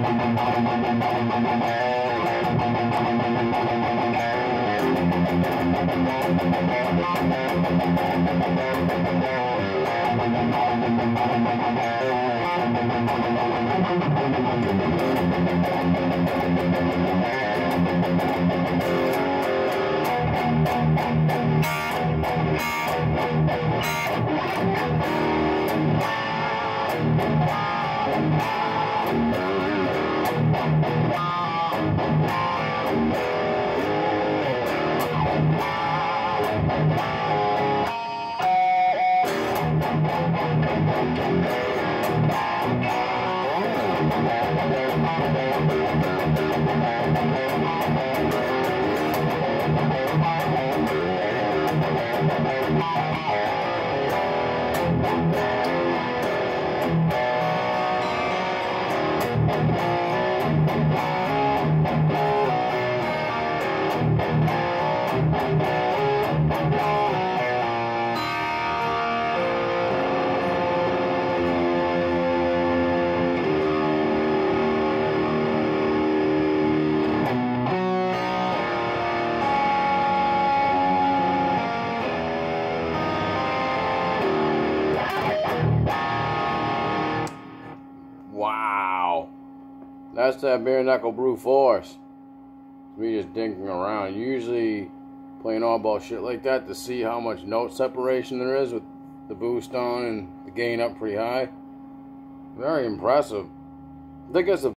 Wow, that's that bare knuckle brute force. We just dinking around. Usually playing oddball shit like that to see how much note separation there is with the boost on and the gain up pretty high. Very impressive. I think that's the